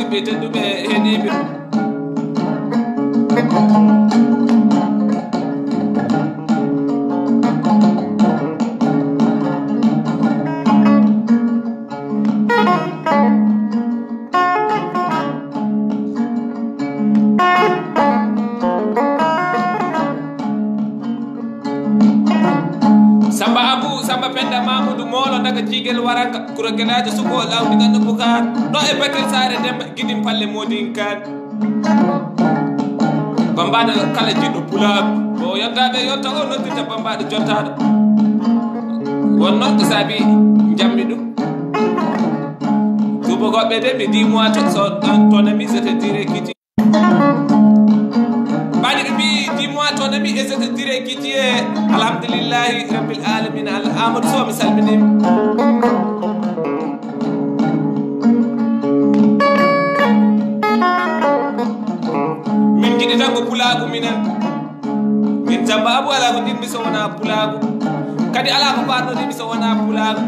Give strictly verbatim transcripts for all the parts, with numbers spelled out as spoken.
musidɓe tedduɓe heeɗiɓe Samba Abou Samba Penda Mamoudou Molo daga jigel waranka kuro gelajo suko lawdi gandu bukar ɗo e Bakel Sare Demba Guidim Palle Modin Kan bambaɗo kala jiɗɗo pulaɓe o yottaɓe yotta o noddirta bambaɗo jottaɗo won noon ko saabi jammi ɗum tubakoɓe de ɓe dix mois to so tonami zete dire kiti baɗi ɓe mbi dix mois tonami e zete dire kiti e alhamdulillahi rabbil alamina Allah Amadou Sow mi salminima min jiɗi tan ko pulagu minen min Samba Abou ala ko jinmi so wona pulagu kadi ala ko parnodimi so wona pulagu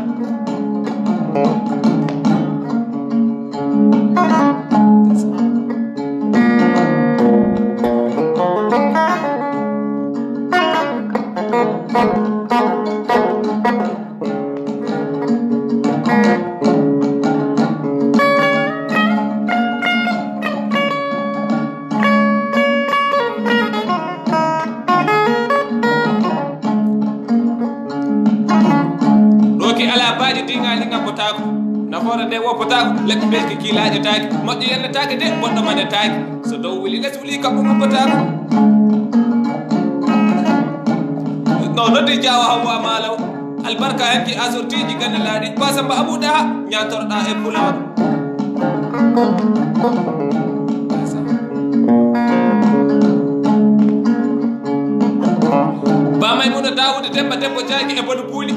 nafoore nde woppotako leɓɓe belki kiilaƴetaki moƴƴo yennetake de bonɗo manetaki so dow wuli less wuli kamɓe muppotako no noddi Diawo Hawwa Malaw albarka henki asortiji gande laaɗi ba Samba Abou ɗa ñantoroɗa e pulaɗo ba Maymuna Dawude Demba debbo jayki e boɗo puuli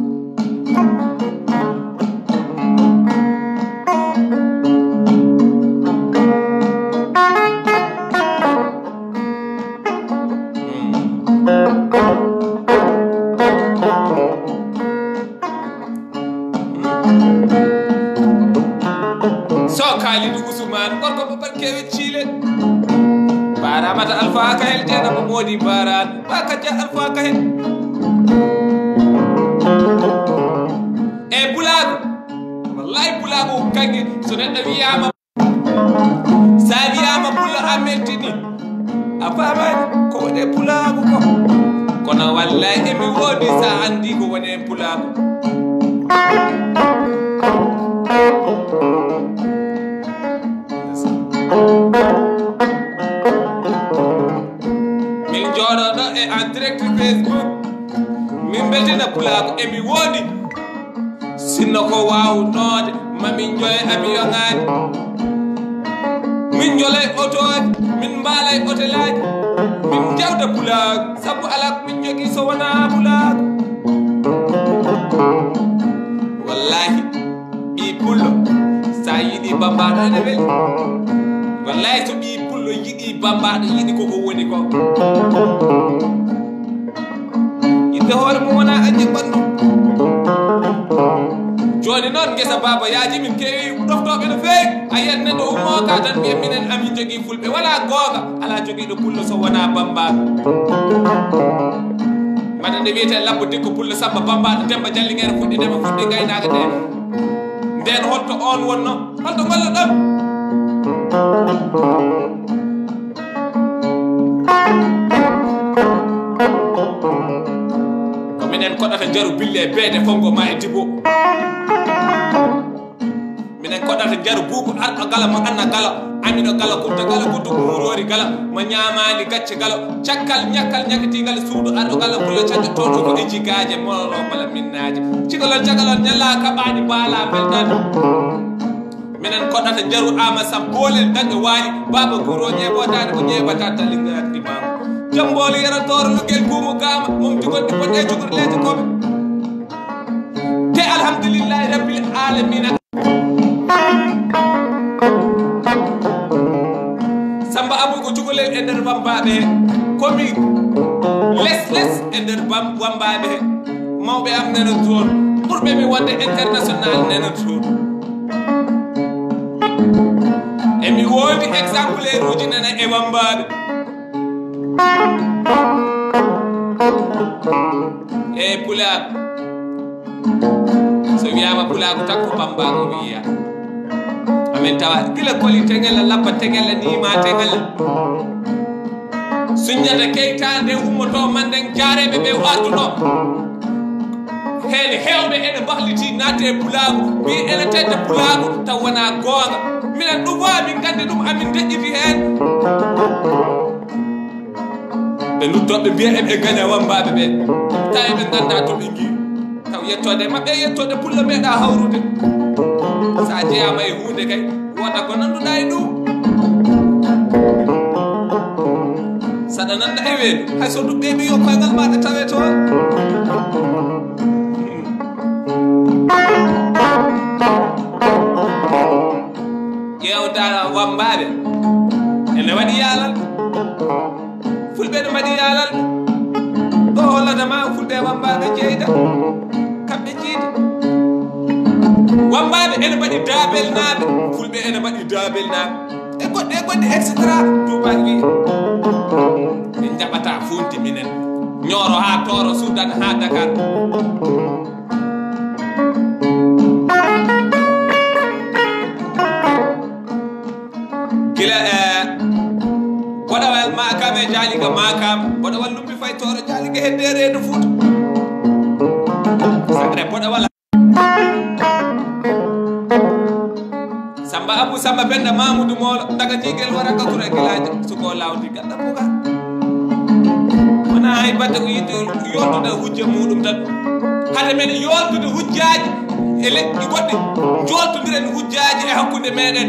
so Kalidou Ousmane gorko mo barkewe Thile baramata Alpha Kahel jeena mo moodi baran ba kajja Alpha Kahel e pulago wallahi pulago kange so neɗɗo wiyama sa wiyama pulla a mettini a famani ko wone pulago ko kono wallahi emi woodi sa andi ko wone pulago min jooɗoɗo e en direct Facebook min beltina pulago emi woodi sinno ko wawnode mamin jole avion-ŋaji min jolay otoji min mbaalay hôtelaji min jawta pulago sabu ala ko min jogui so wona pulago wallahi ɓi pullo sa yiiɗi bambaɗo ene weeli wallahi so ɓi pullo yiiɗi bambaɗo yiiɗi koko woni ko yidde hoore mum wona añi ɓandu joni noon guesa baba yaaji min kewi ɗoftoɓe no fewi a yiyat neɗɗo ummoka tan mbiya minen amin jogui fulɓe wala gonga ala joguiɗo pullo so wona bambaɗo mbaɗa nde wiyete labbo dikko pullo Samba bambaɗo Demba Jallinguere fuɗɗidema fuɗɗi gaynaka nden nden holto on wonno holto golloɗon ko minen koɗata jaru bille e beede fongo ma e dibo minen koɗata jaru buubu arɗo gala mo anna gala amino gala kutta gala kuttu murori gala mo ñamali gacce gala cakkal ñakkal ñakatigal suudu arɗo gala pulla caƴƴotoɗo ko e jigaje mollo bala minnaje cigalon cagalon ñalla kaɓani baala beltani minen koɗata jaru ama sam bolel dañɗo waali baba guro ñeɓotade ko ñeɓata talingati mama jambolo yeratoro lugel buumu gama mum tigoɗɗi poɗɗe cuguɗo leydi koɓe te alhamdulillahi rabbil alamina Samba Abou ko cukalel e nder wambaɓe he komi les les e nder wambaɓe he mawɓe am nena toon ɓurɓe mi wonde international nena toon mi woodi exemplaire uji nana e wambaɓe e pulaako so wiyama pulaako takko pambago wiya amin tawa gila koli tegella labba tegella nima tegella suññata keytande ummoto manden jaareɓe ɓe arduno hene hewɓe ene bahliti naate pulaago mbi ene tedde pulaago taw wona goonga minen ɗum wa min gandi ɗum amin deƴƴiti heen ɓe luttoɓe mbiya eɓe gaña wambaɓe ɓe tawi ɓe ganda to ɓe gii taw yettode maɓɓe yettode pulla meeɗa hawrude sa jeyama e hunde kay woda ko nanduɗa e ɗum saɗa nanda e weedu hay so ɗum ɓeɓi yo koyngal maɗa tawe toon ƴewda wambaɓe ene waɗi yaalal fulɓe ne waɗi yaalal ɗo hollatama fulɓe wambaɓe jeyda kamɓe jiida wambaɓe ene mbaɗi daabel naaɓe fulɓe ene mbaɗi daabel naaɓe e goɗɗe e goɗɗe et cetera tubaak wi min jaɓata funti minen ñooro ha tooro sudan ha dakar gila e boɗawal makam e jaaliga makam boɗawal lumbi fay tooro jaaliga hedde reedu fuuta sagre boɗawal samba abou samba benda mamoudou moolo daga jigel wara gatura gilaji suko lawdi ganda buga wona hay badde ko yidde yoltude hujje muɗum tan hade men yoltude hujjaji e leƴƴi goɗɗi joltodiren hujjaji e hakkude meɗen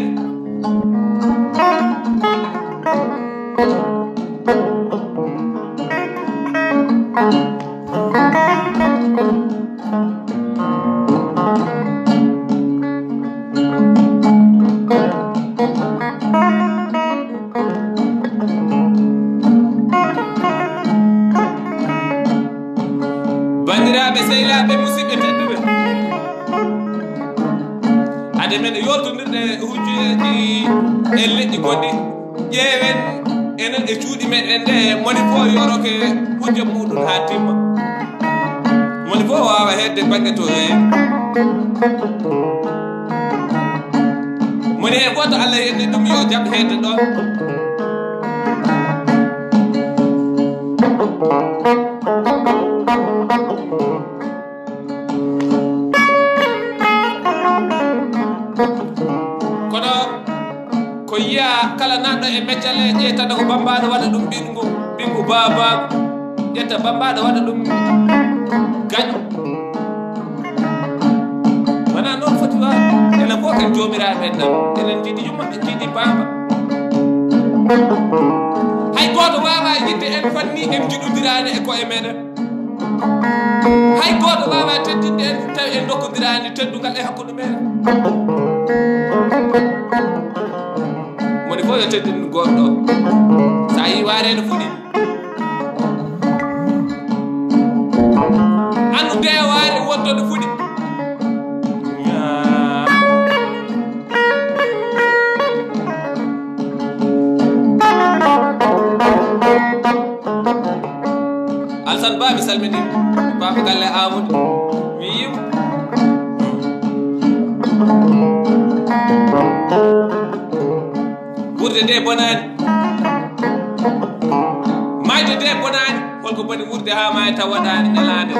bandiraɓe sehilaɓe musidɓe tedduɓe hade men yoltodirde hujjeji e leƴƴi goɗɗi ƴeewen enen e cuuɗi meɗen nde moni fof yoroke hujja muɗum ha timma moni fof wawa hedde bange to heewi moni e goto Allah hedde ɗum yo jaɓ hedde ɗon kono ko yiya kala nanɗo e meccale ƴettata ko bambaɗo waɗa ɗum ɓingu ɓingu babago ƴetta bambaɗo waɗa ɗum gaƴo wona noon foti wa enen fof ken jomiraɓe en ɗam enen jiiɗi yummaɓe jiiɗi baba hay goto wawa yidde en fanni en jiɗodirani e koye meɗen hay goto wawa teddinde en tawi en dokkodirani teddugal e hakkude meɗen moni fof yo teddin goɗɗo sa yi warede fuɗi andu nde waare wontode fuɗi Alsan Ba mi salmini Baba galle Amadou mi yimo wurde nde bonani mayde nde bonani holko boni wurde ha may taw waɗani ñalande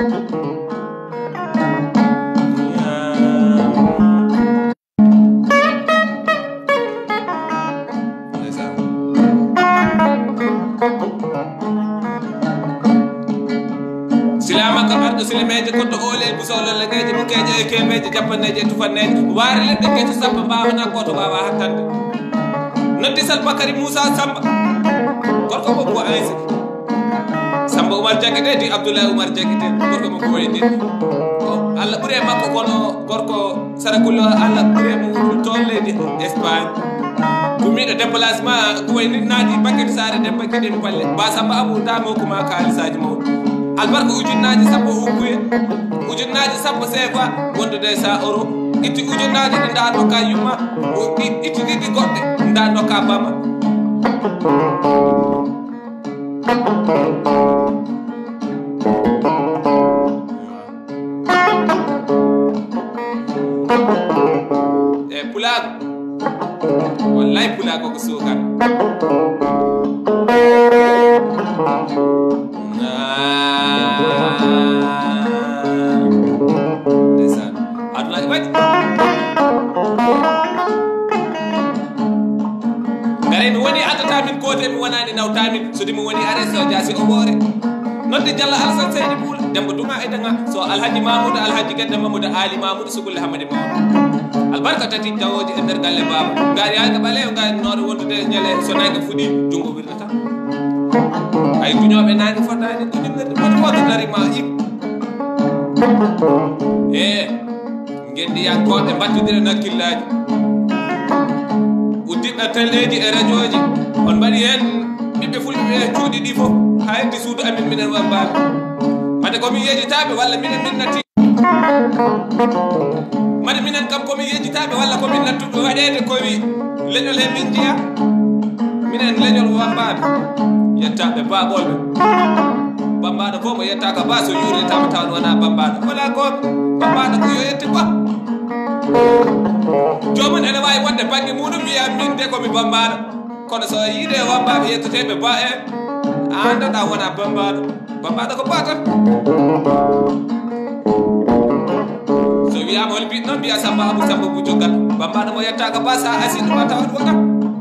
silama ka arɗo silameje koddo olel busawlol legeje mukeje e kemeje japanneje e tufanneje waare leɗɗe keto sappa mbawna goto wawa hattande noddi Salbakary Moussa Samba gorko mo ko aysa Samba Oumar Diakité di Abdoulaye Oumar Diakité gorko mo ko waydi Allah ɓuuri e makko kono gorko Sarakullo Allah ɓuuri mo toon leydi Espagne gumiɗo déplacement ko wayni naati Bakary Sare Demba Guédé Balle ba Samba Abou ndamo ko ma kalisaji mawɗi albarka ujunnaji sappo hukkuye ujunnaji sappo C F A wondude sa euro itti ujunnaji ɗi ndanno ka yumma itti ɗiɗi goɗɗe ndanno ka bama e pulago wallahi pulago ko sukan ndesan adunaji waɗi gare mi woni addata min kote mi wonani nawtamin sodi mi woni arrêté o jasi o ɓoore nodde Diallo Alassane Seydi Buula dembo duma e danga so alhaji Mamoudou alhaji Guedde Mamoudou Ali Mamoudou Sugulle Hamadi Mawdo albarka tati jawoji e nder galle baba ngari hayga ɓaleyo ngari noɗo wondude ñale so nayga fuɗi jungo wirnata ay guñoɓe nani fotani guñumnede woni woto darima ik e gendiyankoɓe mbattodire nakkillaji uddiɗɗa telleji e radio ji on mbaɗi hen ɓiɓɓe fulɓe e cuuɗi ɗi fof ha heddi suudu amin minen wambaɓe made komin yejitaɓe walla minen min natti made minen kam komin yejitaɓe walla komin nattuɓe waɗede kowi leñol he min jeeya minen leñol wambaɓe yettaɓe baɓolɓe bambaɗo fof mo yettaka ba so yuuritama taw wona bambaɗo wona goto bambaɗo ko yo yetti ba jomum ene wawi wonde banggue muɗum wiya min de komi bambaɗo kono so yiide wambaɓe yettoteɓe ba en andoɗa wona bambaɗo bambaɗo ko ba tan so wiyama hol mbiɗ noon mbiya Samba Abou Samba Bou Joggal bambaɗo mo yettaka ba sa asiɗuma tawat wona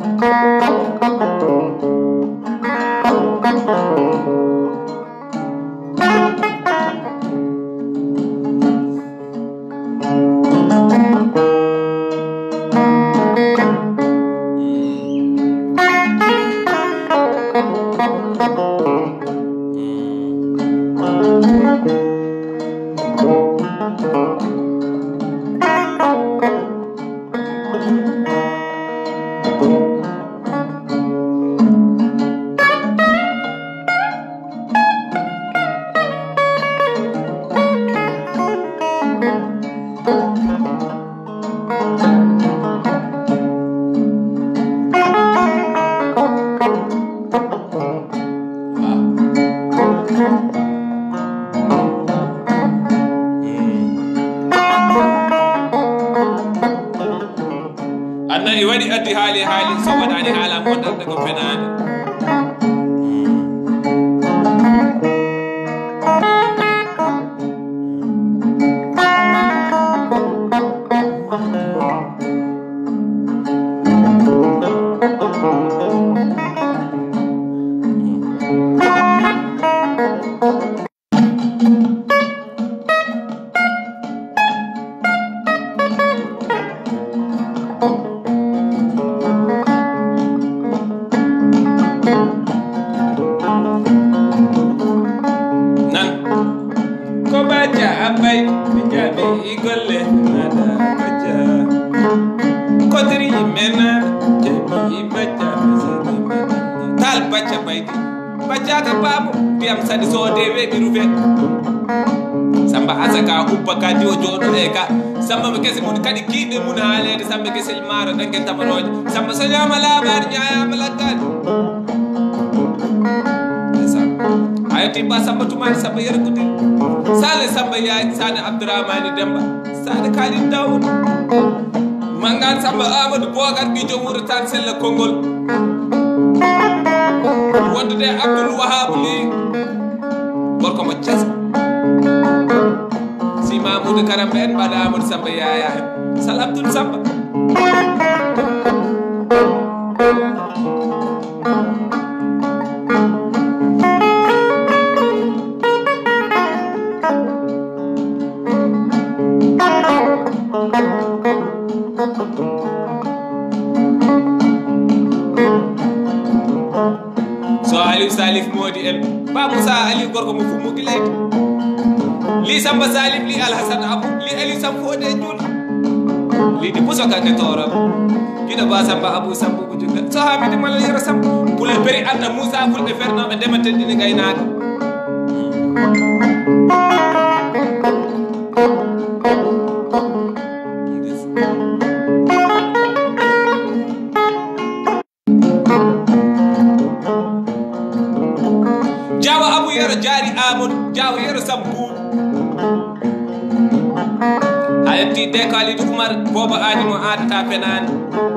annayi waɗi addi haali haali so waɗani haala wonɗande ko fenade bay jabe igolle nada baja kodri mena jabi baja tal baja bayti baja ka babu biam sadi so de we biruve samba asaka ubba kadi o jodo e ka samba me kese mun kadi kide mun halede samba kese maro dangen tamaroje samba so nyama labar nyaaya malakan ayati ba samba tumani samba yerkuti sale samba yaay sane Abdourahmane Demba sane Khalid Daoud mangan samba Amadou Bogar bi jomuru tan sella Kongol wonde Abdoul Wahab li gorko mo cias si Mamoudou Karam en bada Amadou Samba yaaya sal Abdoul Samba so Aliou Salif modi en ba Moussa Aliou gorko mo fumu gilay li Samba Salif li Alhassane Abou li Aliou Sam fode jul li di puso ka toro kida ba Samba Abou Samba bu jugal so hamidi mala yara sam pule beri anda Moussa fulbe ferno be demate dini gaynaka jaw yero sambu hayati de kali du umar boba ani mo adata penani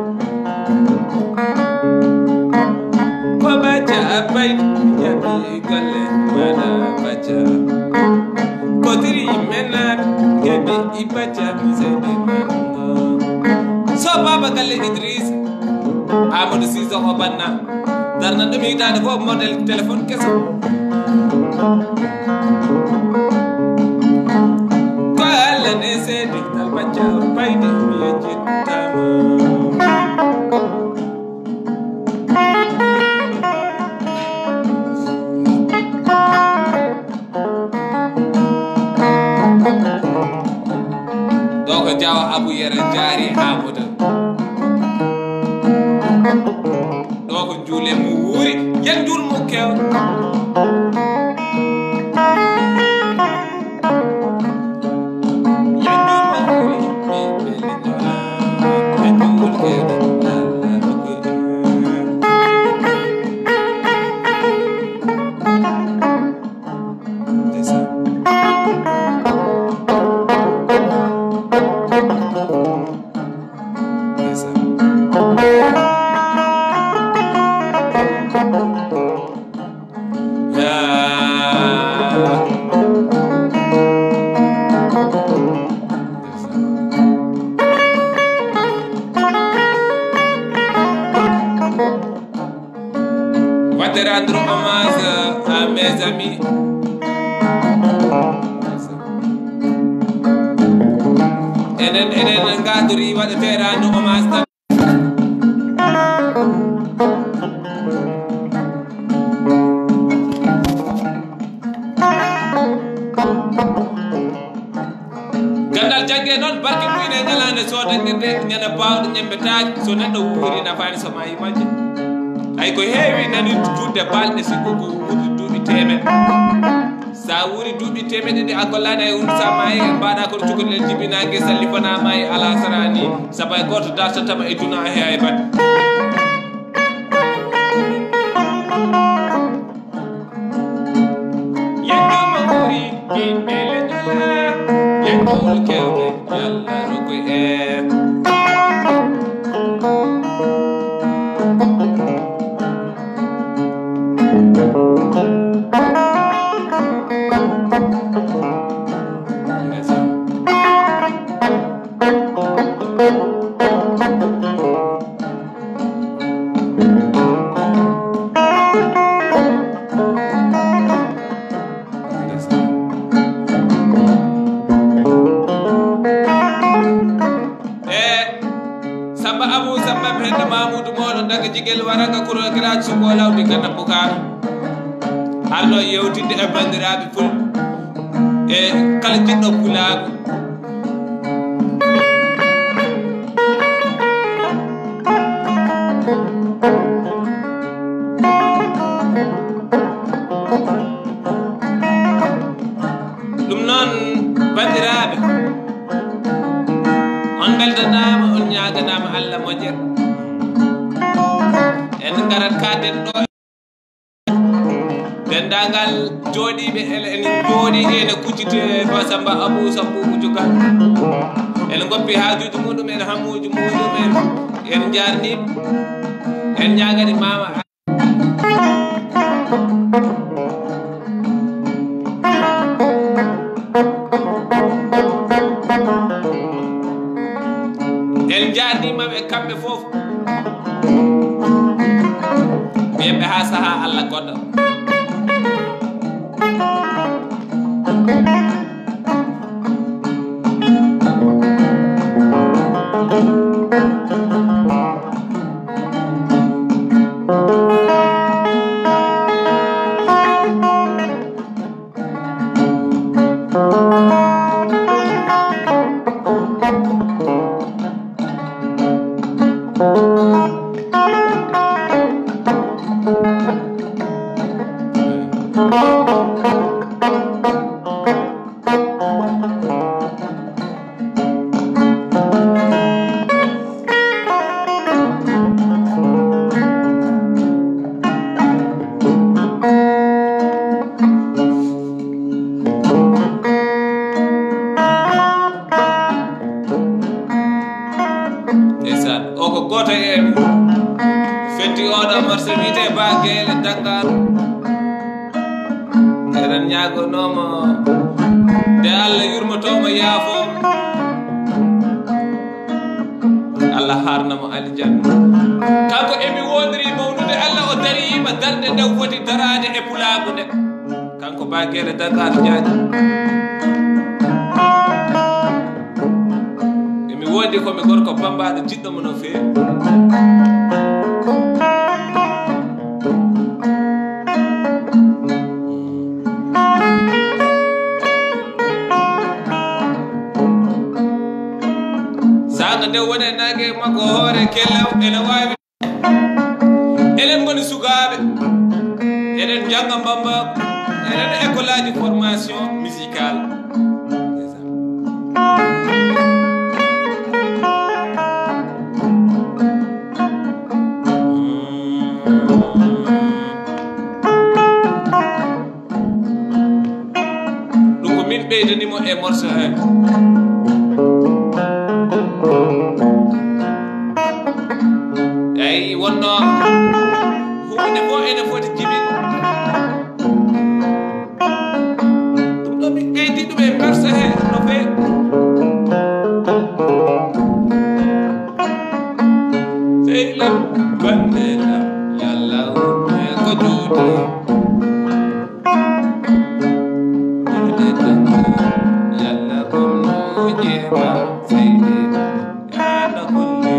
ko bacha abay yabi galle mana bacha ko diri mena yabi ibacha misede so baba galle Idris Amadou Cissé ko banna darna dum hitade ko model téléphone kesso ko alla ne sede dal bacha bayde mi jittama donc jawa abu yere jari Amadou donc juule mu wuri yen jul mu kew rendre hommage à mes amis enen enen ngadori wadete rendre hommage gandal jagge non barke muyne nyalande so dañde de nyana bawde nyembe taaj so neddo wuri nafani so mayi majje ay ko heewi nani tudde balde sikko ko wuri duubi teme sa wuri duubi teme de agollade ay unsa mayi baada ko cukodel jibina ge salifana mayi ala sarani sabay goto darta tama e duna he ay bat yendo mawuri bin bele yendo kewbe yalla roko e Samba Abu Samba Penda Mamoudou Modo daga jigel waranga kuro graj su ko lawdi kana bukar allo yewtinde e bandiraɓe ful e kala jinno pulago ɗum noon bandiraɓe on beltanama on ñaganama Allah moƴƴere en garat kaden ɗo dendagal jooɗiɓe en jooɗi ene kuccite fa Samba Abou Sambou Diogal en goppi haajuji muɗum en hammuji muɗum en en jarniɓe en ñagani mama en jarnimaɓe kamɓe fof ɓeɓe ha saaha Allah goɗɗo goto wiite Bagele Dakar eɗen ñagonomo nde Allah yurmotomo yaafo Allah harnamo aljanna kanko emi wondiri mawnude Allah o dariyima darde nde foti darade e pulagu nde kanko Bagele Dakar jaaji emi wondi komi gorko bambaɗo jiɗɗomo no feewi saga nde woni e nangue makko hoore kellew ene wawi enen goni sukaɓe eɗen jangga bamba eɗen école aji formation musicale ɗum ko min ɓeydanimo e morceau he eyi wonno hunde fo ene foti jibin ɗum ɗo mi ɓeydi ɗum e perse he no feewi seylam bandelam yallah e ko juuti yallah kom no jeema seydi yana kulli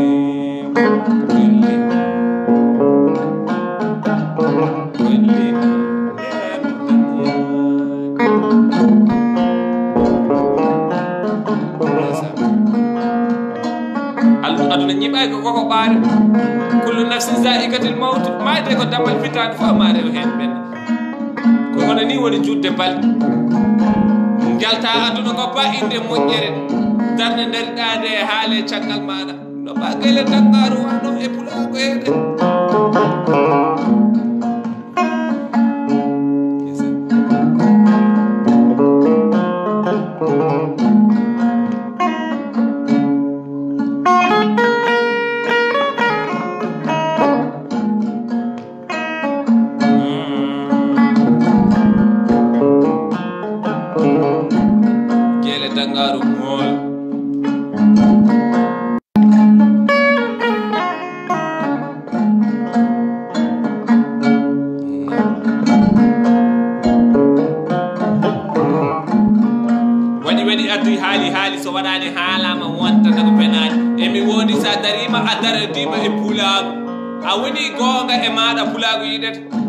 aduna ñiɓay ko koko ɓaare kullu nafsin zaikatil mawt mayde ko damal fitade fo ma rew hen ɓenna ko hono ni woni judde balɗe jalta aduna ko ba inde moƴƴere darde nder ɗade e haale caggal maɗa no Bagele Dakar wano e pulago heede Gele Dangaru mool waɗi waɗi adduy haali haali so waɗani haalama wontata ko penani emi wondi sa darima a daradima e pulagu a woni gonga e maɗa pulagu yiɗete